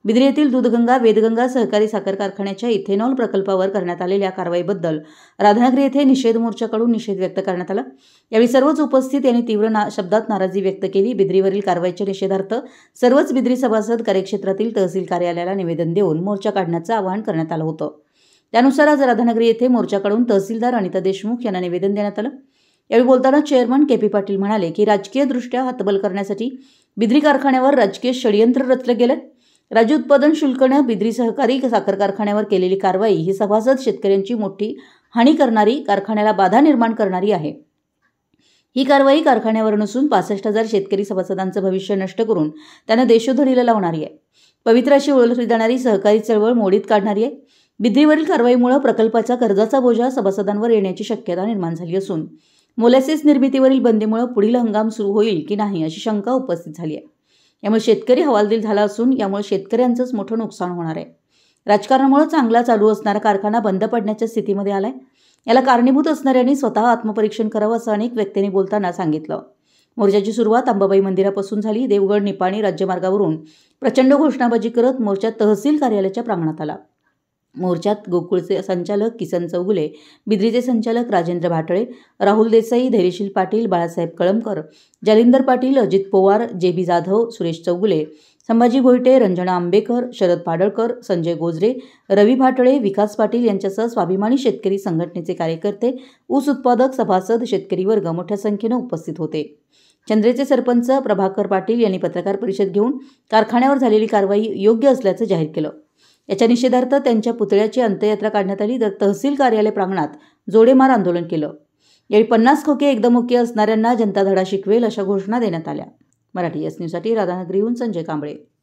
बिद्री येथील दूधगंगा वेदगंगा सहकारी साखर कारखान्याच्या इथेनॉल प्रकल्पावर करण्यात आलेल्या कारवाईबद्दल राधानगरी येथे निषेध मोर्चाकडून निषेध व्यक्त करण्यात आला। यावेळी सर्वच उपस्थित यांनी तीव्र शब्दात नाराजी व्यक्त केली। बिद्रीवरील कारवाईच्या निषेधार्थ सर्वच बिद्री सभासद कार्यक्षेत्रातील तहसील कार्यालयाला निवेदन देऊन मोर्चा काढण्याचं आवाहन करण्यात आलं होतं। त्यानुसार आज राधानगरी येथे मोर्चाकडून तहसीलदार अनिता देशमुख यांना निवेदन देण्यात आलं। यावेळी बोलताना चेअरमन के.पी. पाटील म्हणाले की राजकीयदृष्ट्या हतबल करण्यासाठी बिद्री कारखान्यावर राजकीय षडयंत्र रचलं गेलं। राज्य उत्पादन शुल्कने बिद्री सहकारी साखर कारखान्यावर केलेली कारवाई ही सभासद शेतकऱ्यांची मोठी हानी करणारी, कारखान्याला बाधा निर्माण करणारी आहे। ही कारवाई कारखान्यावर नसून 65,000 शेतकरी सभासदांचं भविष्य नष्ट करून त्यांना देशोधडीला लावणारी आहे। पवित्र अशी ओळखली जाणारी सहकारी चळवळ मोडीत काढणारी आहे। बिद्रीवरील कारवाईमुळे प्रकल्पाचा कर्जाचा बोजा सभासदांवर येण्याची शक्यता निर्माण झाली असून मोलॅसिस निर्मितीवरील बंदीमुळे पुढील हंगाम सुरू होईल की नाही अशी शंका उपस्थित झाली आहे। यामुळे शेतकरी हवालदिल झाला असून यामुळे शेतकऱ्यांचंच मोठं नुकसान होणार आहे। राजकारणामुळे चांगला चालू असणारा कारखाना बंद पडण्याच्या स्थितीमध्ये आलाय। याला कारणीभूत असणाऱ्यांनी स्वतः आत्मपरीक्षण करावं असं अनेक व्यक्तींनी बोलताना सांगितलं। मोर्चाची सुरुवात अंबाबाई मंदिरापासून झाली। देवगड निपाणी राज्यमार्गावरून प्रचंड घोषणाबाजी करत मोर्चा तहसील कार्यालयाच्या प्रांगणात आला। मोर्चात गोकुळचे संचालक किसन चौगुले, बिद्रीचे संचालक राजेंद्र भाटळे, राहुल देसाई, धैर्यशील पाटील, बाळासाहेब कळमकर, जालिंदर पाटील, अजित पवार, जे.बी. जाधव, सुरेश चौगुले, संभाजी गोयटे, रंजना आंबेकर, शरद पाडळकर, संजय गोजरे, रवी भाटळे, विकास पाटील यांच्यासह स्वाभिमानी शेतकरी संघटनेचे कार्यकर्ते, ऊस उत्पादक, सभासद, शेतकरी वर्ग मोठ्या संख्येने उपस्थित होते। चंद्रेचे सरपंच प्रभाकर पाटील यांनी पत्रकार परिषद घेऊन कारखान्यावर झालेली कारवाई योग्य असल्याचं जाहीर केलं। याच्या निषेधार्थ त्यांच्या पुतळ्याची अंत्ययात्रा काढण्यात आली तर तहसील कार्यालय प्रांगणात जोडेमार आंदोलन केलं। यावेळी 50 खोके एकदम ओके असणाऱ्यांना जनता धडा शिकवेल अशा घोषणा देण्यात आल्या। मराठी एस न्यूजसाठी राधानगरीहून संजय कांबळे।